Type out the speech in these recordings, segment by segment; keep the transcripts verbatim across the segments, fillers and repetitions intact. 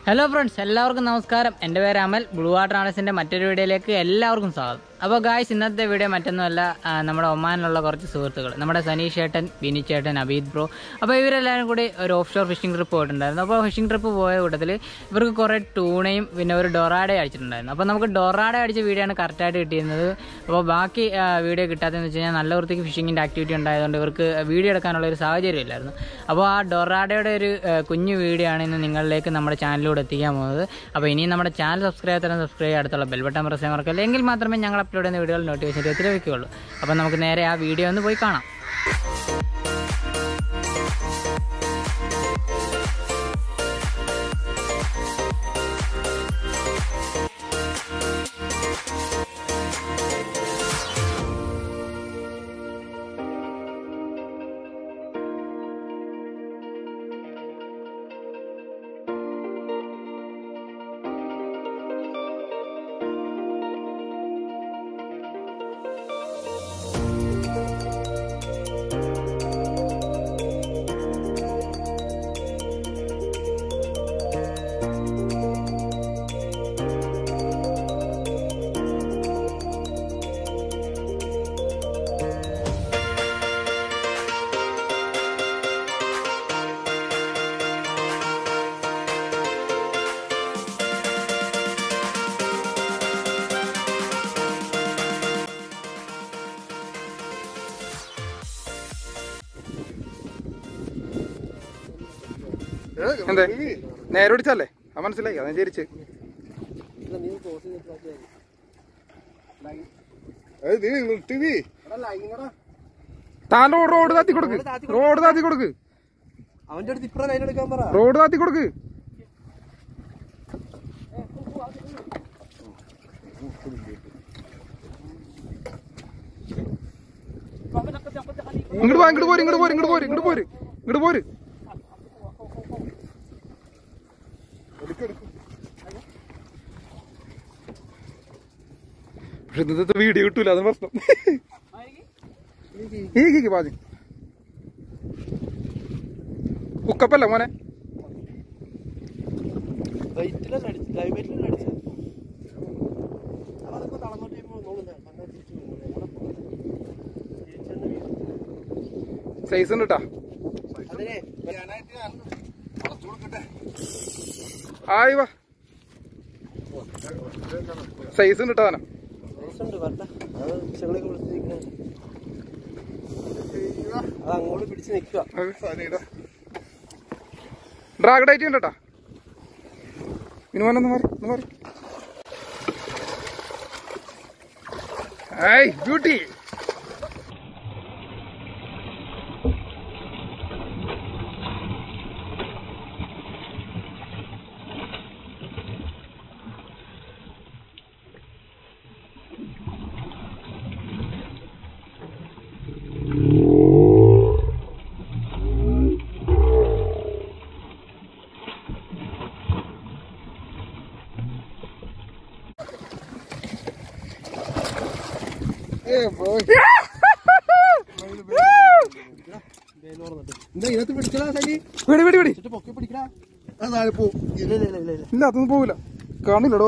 Hello friends, എല്ലാവർക്കും നമസ്കാരം. എൻ്റെ പേര് അമൽ. ബ്ലൂ വാട്ടർ ആണസിൻ്റെ മറ്റൊരു വീഡിയോയിലേക്ക് എല്ലാവർക്കും സ്വാഗതം. അപ്പോൾ ഗായ്സ്, ഇന്നത്തെ വീഡിയോ മറ്റൊന്നുമല്ല, നമ്മുടെ ഒമാനിലുള്ള കുറച്ച് സുഹൃത്തുക്കൾ, നമ്മുടെ സനീഷ് ചേട്ടൻ, ബിനി ചേട്ടൻ, അബീദ് ബ്രോ. അപ്പോൾ ഇവരെല്ലാവരും കൂടി ഒരു ഓഫ് ഷോർ ഫിഷിംഗ് ട്രിപ്പ് പോയിട്ടുണ്ടായിരുന്നു. അപ്പോൾ ഫിഷിംഗ് ട്രിപ്പ് പോയ കൂട്ടത്തിൽ ഇവർക്ക് കുറേ ടൂണയും പിന്നെ ഒരു ഡൊറാഡയും അടിച്ചിട്ടുണ്ടായിരുന്നു. അപ്പോൾ നമുക്ക് ഡൊറാഡ അടിച്ച വീഡിയോ ആണ് കറക്റ്റായിട്ട് കിട്ടിയിരുന്നത്. അപ്പോൾ ബാക്കി വീഡിയോ കിട്ടാത്തതെന്ന് വെച്ച് കഴിഞ്ഞാൽ നല്ല വൃത്തിക്ക് ഫിഷിങ്ങിൻ്റെ ആക്ടിവിറ്റി ഉണ്ടായതുകൊണ്ട് ഇവർക്ക് വീഡിയോ എടുക്കാനുള്ള ഒരു സാഹചര്യം ഇല്ലായിരുന്നു. അപ്പോൾ ആ ഡൊറാഡയുടെ ഒരു കുഞ്ഞു വീഡിയോ ആണ് ഇന്ന് നിങ്ങളിലേക്ക് നമ്മുടെ ചാനലിലൂടെ എത്തിക്കാൻ പോകുന്നത്. അപ്പോൾ ഇനിയും നമ്മുടെ ചാനൽ സബ്സ്ക്രൈബ് ചെയ്യാൻ സബ്സ്ക്രൈബ് ചെയ്യുക, അടുത്തുള്ള ബെൽ ബട്ടൺ പ്രസ് ചെയ്യാൻ മറക്കല്ല. എങ്കിൽ മാത്രമേ ഞങ്ങൾ അപ്ലോഡ് ചെയ്യുന്ന വീഡിയോകൾ നോട്ടിഫിക്കേഷൻ ലഭിക്കുകയുള്ളൂ. അപ്പോൾ നമുക്ക് നേരെ ആ വീഡിയോ ഒന്ന് പോയി കാണാം. എന്തേ നേരെ ഓടിച്ചല്ലേ? ആ മനസ്സിലായി, അതാ വിചാരിച്ച്. താൻ റോഡ് താത്തി കൊടുക്ക്, റോഡ് താത്തി കൊടുക്ക്, അവന്റെ അടുത്ത് ഇപ്പഴ ലൈൻ എടുക്കാൻ പറ. റോഡ് താത്തി കൊടുക്ക്. ഇങ്ങോട്ട് പോ, ഇങ്ങോട്ട് പോര്, ഇങ്ങോട്ട് പോര്, ഇങ്ങോട്ട് പോര്, ഇങ്ങോട്ട് പോര്, ഇങ്ങോട്ട് പോര്. പക്ഷെ ഇന്നത്തെ വീഡിയോ കിട്ടൂല, അത് പ്രശ്നം. ഈ പാതി ഉക്കപ്പല്ല മോനെ. സൈസ് ഉണ്ട് കേട്ടാ. ആയി വാ, സൈസ് ഉണ്ട് കേട്ടോ. അങ്ങോട്ട് പിടിച്ച് നിക്കുക. ഡ്രാഗ് ഡൈറ്റ് ഉണ്ട് കേട്ടാ. മിനുമാനൊന്ന് മാറി, ഒന്ന് മാറി. ഏയ് ബ്യൂട്ടി. ഇതിനകത്ത് പിടിക്കലാ സനി, പിടി പിടി പിടി. പൊക്കി പിടിക്കലാ. ഇല്ല, അതൊന്നും പോവില്ല, കാണില്ലടോ.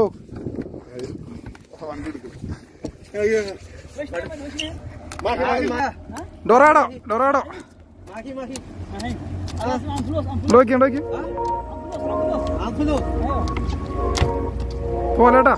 Dorado, Dorado. നോക്കി നോക്കി പോലേട്ടാ.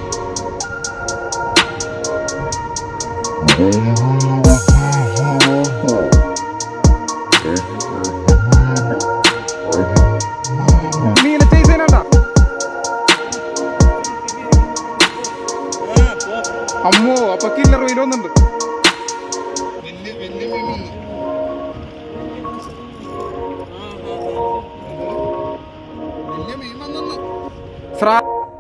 Oh, സ്രാ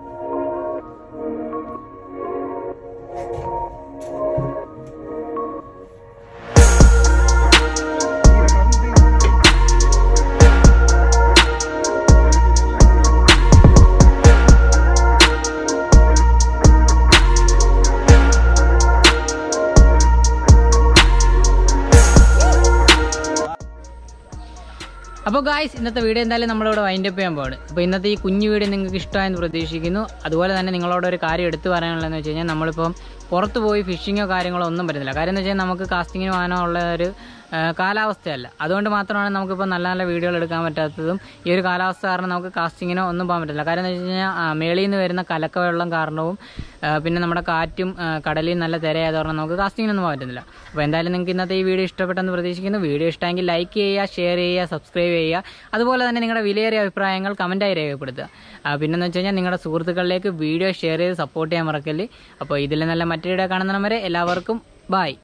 അപ്പോൾ ഗായ്സ് ഇന്നത്തെ വീഡിയോ എന്തായാലും നമ്മളിവിടെ വൈൻഡ് അപ്പ് ചെയ്യാൻ പോവാണ്. അപ്പോൾ ഇന്നത്തെ ഈ കുഞ്ഞു വീഡിയോ നിങ്ങൾക്ക് ഇഷ്ടമായെന്ന് പ്രതീക്ഷിക്കുന്നു. അതുപോലെ തന്നെ നിങ്ങളോട് ഒരു കാര്യം എടുത്തു പറയാനുള്ളതെന്ന് വെച്ച് കഴിഞ്ഞാൽ നമ്മളിപ്പം പുറത്ത് പോയി ഫിഷിങ്ങോ കാര്യങ്ങളോ ഒന്നും പറ്റുന്നില്ല. കാര്യം എന്ന് വെച്ച് കഴിഞ്ഞാൽ നമുക്ക് കാസ്റ്റിങ്ങിന് പോകാനോ ഉള്ള ഒരു കാലാവസ്ഥയല്ല. അതുകൊണ്ട് മാത്രമാണ് നമുക്കിപ്പോൾ നല്ല നല്ല വീഡിയോകൾ എടുക്കാൻ പറ്റാത്തതും. ഈ ഒരു കാലാവസ്ഥ കാരണം നമുക്ക് കാസ്റ്റിങ്ങിനോ ഒന്നും പോകാൻ പറ്റില്ല. കാര്യം എന്ന് വെച്ച് കഴിഞ്ഞാൽ മേളിൽ നിന്ന് വരുന്ന കലക്ക വെള്ളം കാരണവും പിന്നെ നമ്മുടെ കാറ്റും കടലിൽ നല്ല തിരയായത് കാരണം നമുക്ക് കാസ്റ്റിങ്ങിനൊന്നും പോകാൻ പറ്റുന്നില്ല. അപ്പോൾ എന്തായാലും നിങ്ങൾക്ക് ഇന്നത്തെ ഈ വീഡിയോ ഇഷ്ടപ്പെട്ടെന്ന് പ്രതീക്ഷിക്കുന്നു. വീഡിയോ ഇഷ്ടമെങ്കിൽ ലൈക്ക് ചെയ്യുക, ഷെയർ ചെയ്യുക, സബ്സ്ക്രൈബ് ചെയ്യുക. അതുപോലെ തന്നെ നിങ്ങളുടെ വിലയേറിയ അഭിപ്രായങ്ങൾ കമൻറ്റായി രേഖപ്പെടുത്തുക. പിന്നെന്ന് വെച്ച് കഴിഞ്ഞാൽ നിങ്ങളുടെ സുഹൃത്തുക്കളിലേക്ക് വീഡിയോ ഷെയർ ചെയ്ത് സപ്പോർട്ട് ചെയ്യാൻ മറക്കല്ലേ. അപ്പോൾ ഇതിൽ നല്ല മറ്റൊരു വീഡിയോ കാണുന്നവരെ എല്ലാവർക്കും ബൈ.